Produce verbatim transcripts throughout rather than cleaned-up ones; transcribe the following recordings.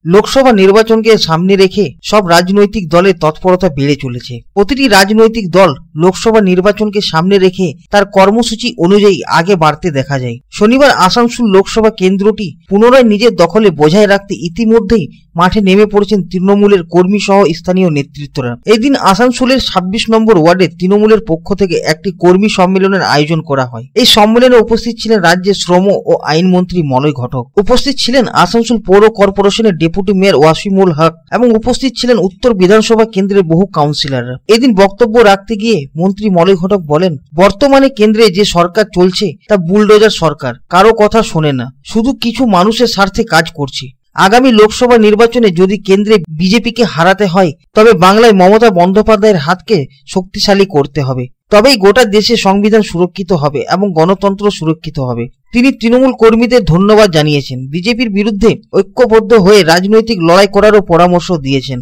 লোকসভা নির্বাচনকে সামনে রেখে সব রাজনৈতিক দলের তৎপরতা বেড়ে চলেছে। প্রতিটি রাজনৈতিক দল লোকসভা নির্বাচনকে সামনে রেখে তার কর্মসূচি অনুযায়ী আগে বাড়তে দেখা যায়। শনিবার আসানসোল লোকসভা কেন্দ্রটি পুনরায় নিজের দখলে বজায় রাখতে ইতিমধ্যেই মাঠে নেমে পড়েছেন তৃণমূলের কর্মী সহ স্থানীয় নেতৃত্বরা। এই দিন আসানসোলের ছাব্বিশ নম্বর ওয়ার্ডে তৃণমূলের পক্ষ থেকে একটি কর্মী সম্মেলনের আয়োজন করা হয়। এই সম্মেলনে উপস্থিত ছিলেন রাজ্যের শ্রম ও আইনমন্ত্রী মলয় ঘটক, উপস্থিত ছিলেন আসানসোল পৌর কর্পোরেশনের ডেপুটি মেয়র ওয়াসিমুল হক এবং উপস্থিত ছিলেন উত্তর বিধানসভা কেন্দ্রের বহু কাউন্সিলররা। এদিন বক্তব্য রাখতে গিয়ে মন্ত্রী মলয় ঘটক বলেন, বর্তমানে কেন্দ্রে যে সরকার চলছে তা বুলডোজার সরকার, কারো কথা শোনে না, শুধু কিছু মানুষের স্বার্থে কাজ করছে। আগামী লোকসভা নির্বাচনে যদি কেন্দ্রে বিজেপিকে হারাতে হয় তবে বাংলায় মমতা বন্দ্যোপাধ্যায়ের হাতকে শক্তিশালী করতে হবে, তবেই গোটা দেশে সংবিধান সুরক্ষিত হবে এবং গণতন্ত্র সুরক্ষিত হবে। তিনি তৃণমূল কর্মীদের ধন্যবাদ জানিয়েছেন, বিজেপির বিরুদ্ধে ঐক্যবদ্ধ হয়ে রাজনৈতিক লড়াই করারও পরামর্শ দিয়েছেন।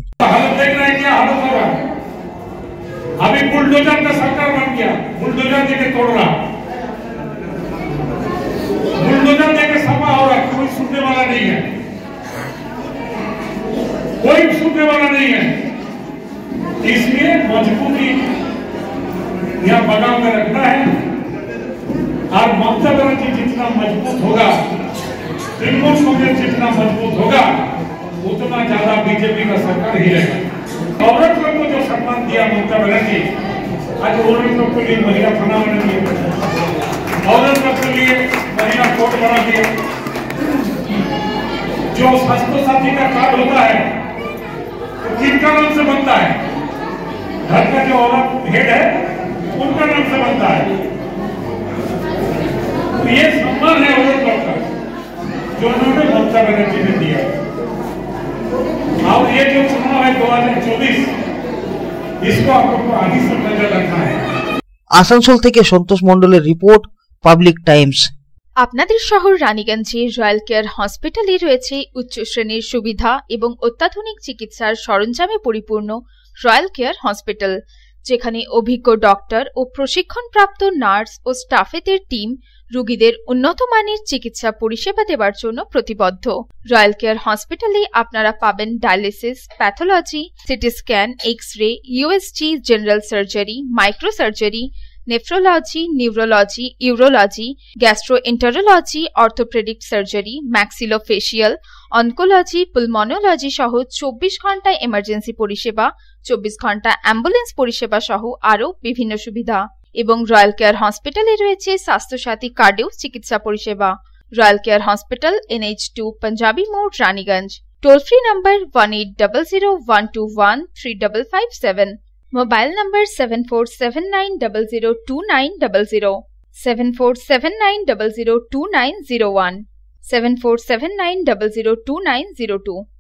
अभी बुलडोजर का सरकार बन गया, बुलडोजर देके तोड़ रहा, बुलडोजर देके सफा हो रहा, कोई सुनने वाला नहीं है, कोई सुनने वाला नहीं है। इसलिए मजबूती यह बगाव में रखना है और ममता बनर्जी जितना मजबूत होगा, तृणमूल कांग्रेस जितना मजबूत होगा, उतना ज्यादा बीजेपी का सरकार ही रहेगा। औरत लोग को जो सम्मान दिया ममता बनर्जी, आज औरत लोग के लिए महिला थाना बना दिया, औरत लोग के लिए महिला कोर्ट बना दिया। जो स्वास्थ्य साथी का कार्ड होता है तो किनका नाम से बनता है? घर का जो औरत हेड है उनका नाम से बनता है। तो ये सम्मान है औरत लोग का जो उन्होंने ममता बनर्जी ने दिया। और ये जो चुनाव है दो हज़ार चौबीस, इसको आपको आगे से नजर रखना है। আসানসোল থেকে সন্তোষ মণ্ডলের রিপোর্ট, পাবলিক টাইমস। আপনাদের শহর রানীগঞ্জে রয়্যাল কেয়ার হসপিটালে রয়েছে উচ্চ শ্রেণীর সুবিধা এবং অত্যাধুনিক চিকিৎসার সরঞ্জামে পরিপূর্ণ রয়্যাল কেয়ার হসপিটাল, যেখানে অভিজ্ঞ ডক্টর ও প্রশিক্ষণপ্রাপ্ত নার্স ও স্টাফেদের টিম রোগীদের উন্নত মানের চিকিৎসা পরিষেবা দেওয়ার জন্য প্রতিবদ্ধ। রয়্যাল কেয়ার হসপিটালে আপনারা পাবেন dialysis, pathology, CT scan, X ray, USG, general surgery, micro surgery, nephrology, neurology, urology, gastroenterology, orthopaedic surgery, maxillofacial, oncology, pulmonology সহ চব্বিশ ঘন্টা এমার্জেন্সি পরিষেবা, চব্বিশ ঘন্টা অ্যাম্বুলেন্স পরিষেবা সহ আরও বিভিন্ন সুবিধা। এবং রয়্যাল কেয়ার হসপিটালে রয়েছে স্বাস্থ্যসাথী কার্ডেও চিকিৎসা পরিষেবা। Royal care hospital, NH two, Punjabi মোড়, Raniganj. Toll free number one eight zero zero one two one three five five seven. Mobile number seven four seven nine zero zero two nine zero zero, seven four seven nine zero zero two nine zero one, seven four seven nine zero zero two nine zero two.